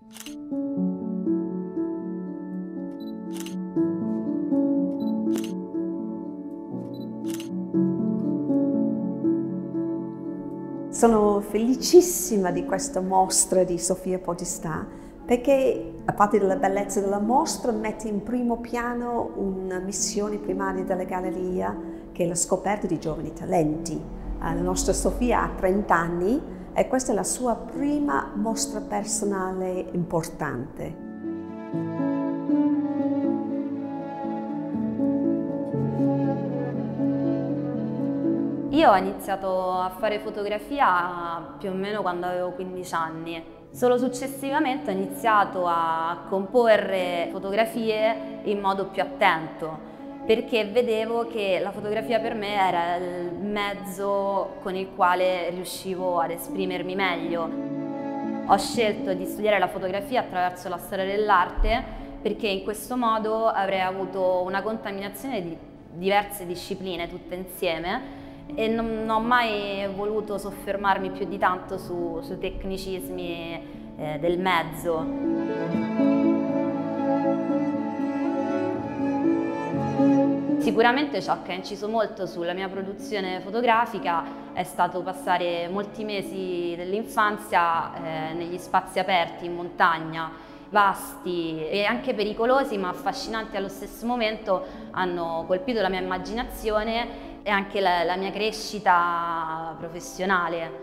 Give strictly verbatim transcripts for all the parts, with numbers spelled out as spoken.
Sono felicissima di questa mostra di Sofia Podestà perché, a parte della bellezza della mostra, mette in primo piano una missione primaria della galleria, che è la scoperta di giovani talenti. La nostra Sofia ha trenta anni e questa è la sua prima mostra personale importante. Io ho iniziato a fare fotografia più o meno quando avevo quindici anni. Solo successivamente ho iniziato a comporre fotografie in modo più attento, perché vedevo che la fotografia per me era il mezzo con il quale riuscivo ad esprimermi meglio. Ho scelto di studiare la fotografia attraverso la storia dell'arte perché in questo modo avrei avuto una contaminazione di diverse discipline tutte insieme e non, non ho mai voluto soffermarmi più di tanto su, sui tecnicismi eh, del mezzo. Sicuramente ciò che ha inciso molto sulla mia produzione fotografica è stato passare molti mesi dell'infanzia eh, negli spazi aperti, in montagna, vasti e anche pericolosi ma affascinanti allo stesso momento, hanno colpito la mia immaginazione e anche la, la mia crescita professionale.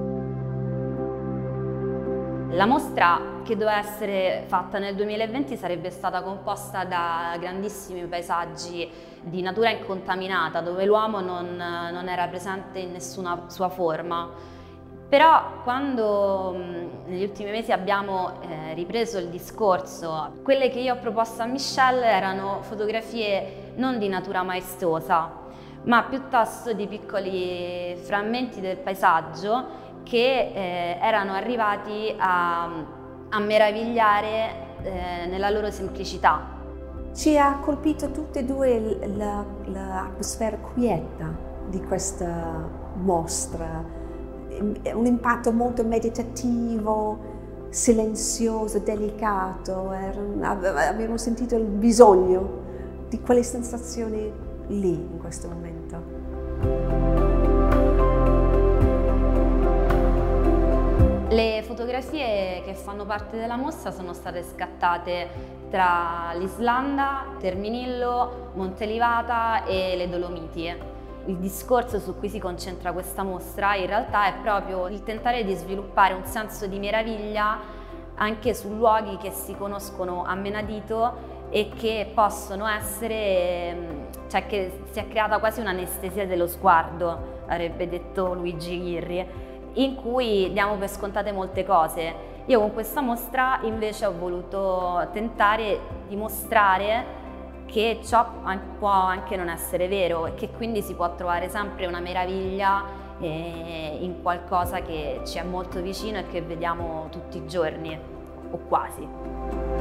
La mostra, che doveva essere fatta nel duemilaventi, sarebbe stata composta da grandissimi paesaggi di natura incontaminata, dove l'uomo non, non era presente in nessuna sua forma. Però quando negli ultimi mesi abbiamo eh, ripreso il discorso, quelle che io ho proposto a Michelle erano fotografie non di natura maestosa, ma piuttosto di piccoli frammenti del paesaggio che eh, erano arrivati a, a meravigliare eh, nella loro semplicità. Ci ha colpito tutte e due l'atmosfera quieta di questa mostra, un impatto molto meditativo, silenzioso, delicato. Abbiamo sentito il bisogno di quelle sensazioni lì in questo momento. Le fotografie che fanno parte della mostra sono state scattate tra l'Islanda, Terminillo, Montelivata e le Dolomiti. Il discorso su cui si concentra questa mostra in realtà è proprio il tentare di sviluppare un senso di meraviglia anche su luoghi che si conoscono a menadito e che possono essere, cioè che si è creata quasi un'anestesia dello sguardo, avrebbe detto Luigi Ghirri, in cui diamo per scontate molte cose. Io con questa mostra invece ho voluto tentare di mostrare che ciò può anche non essere vero e che quindi si può trovare sempre una meraviglia in qualcosa che ci è molto vicino e che vediamo tutti i giorni, o quasi.